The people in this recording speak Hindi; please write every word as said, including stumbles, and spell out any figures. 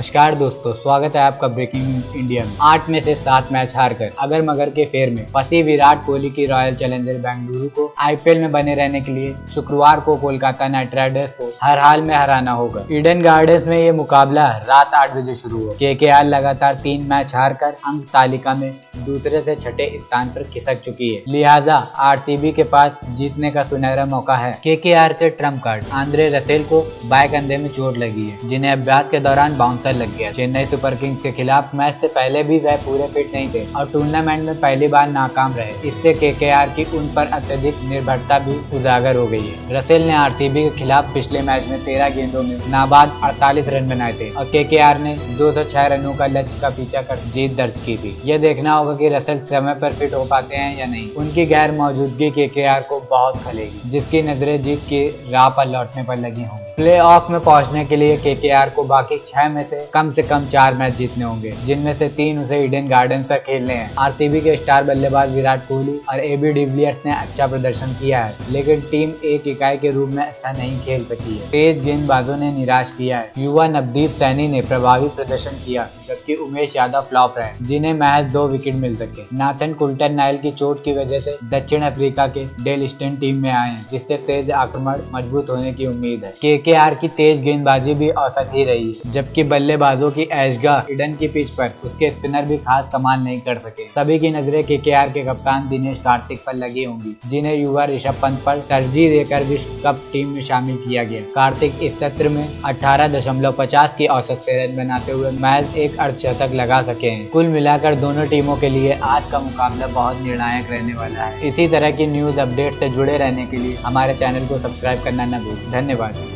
नमस्कार दोस्तों, स्वागत है आपका ब्रेकिंग इंडिया में। आठ में से सात मैच हारकर अगर मगर के फेर में फंसी विराट कोहली की रॉयल चैलेंजर बेंगलुरु को आईपीएल में बने रहने के लिए शुक्रवार को कोलकाता नाइट राइडर्स को हर हाल में हराना होगा। ईडन गार्डन्स में ये मुकाबला रात आठ बजे शुरू हुआ। केकेआर लगातार तीन मैच हारकर अंक तालिका में दूसरे से छठे स्थान पर खिसक चुकी है, लिहाजा आरसीबी के पास जीतने का सुनहरा मौका है। केकेआर के ट्रम्प कार्ड आंद्रे रसेल को बाएं कंधे में चोट लगी है, जिन्हें अभ्यास के दौरान बाउंसर लग गया। चेन्नई सुपर किंग्स के खिलाफ मैच से पहले भी वह पूरे फिट नहीं थे और टूर्नामेंट में पहली बार नाकाम रहे। इससे केकेआर की उन पर अत्यधिक निर्भरता भी उजागर हो गई है। रसेल ने आरसीबी के खिलाफ पिछले मैच में तेरह गेंदों में नाबाद अड़तालीस रन बनाए थे और केकेआर ने दो सौ छह रनों का लक्ष्य का पीछा कर जीत दर्ज की थी। यह देखना होगा कि रसेल समय पर फिट हो पाते हैं या नहीं। उनकी गैर मौजूदगी केकेआर को बहुत खलेगी, जिसकी नजरें जीत की राह पर लौटने पर लगी होंगी। प्ले ऑफ में पहुंचने के लिए केकेआर को बाकी छह में से कम से कम चार मैच जीतने होंगे, जिनमें से तीन उसे ईडन गार्डन्स पर खेलने हैं। आरसीबी के स्टार बल्लेबाज विराट कोहली और एबी डिविलियर्स ने अच्छा प्रदर्शन किया है, लेकिन टीम एक इकाई के रूप में अच्छा नहीं खेल सकी है। तेज गेंदबाजों ने निराश किया है। युवा नवदीप सैनी ने प्रभावी प्रदर्शन किया, जबकि उमेश यादव फ्लॉप रहे, जिन्हें महज दो विकेट मिल सके। नाथन कुल्टर नाइल की चोट की वजह से दक्षिण अफ्रीका के डेल स्टेन टीम में आए हैं, जिससे तेज आक्रमण मजबूत होने की उम्मीद है। केकेआर की तेज गेंदबाजी भी औसत ही रही, जबकि बल्लेबाजों की ऐशगाह ईडन की पिच पर उसके स्पिनर भी खास कमाल नहीं कर सके। सभी की नजरें केकेआर के कप्तान दिनेश कार्तिक पर लगी होंगी, जिन्हें युवा ऋषभ पंत पर तरजीह देकर विश्व कप टीम में शामिल किया गया। कार्तिक इस सत्र में अठारह दशमलव पचास की औसत से रन बनाते हुए महज एक अर्धशतक लगा सके हैं। कुल मिलाकर दोनों टीमों के लिए आज का मुकाबला बहुत निर्णायक रहने वाला है। इसी तरह की न्यूज अपडेट से जुड़े रहने के लिए हमारे चैनल को सब्सक्राइब करना न भूलें। धन्यवाद।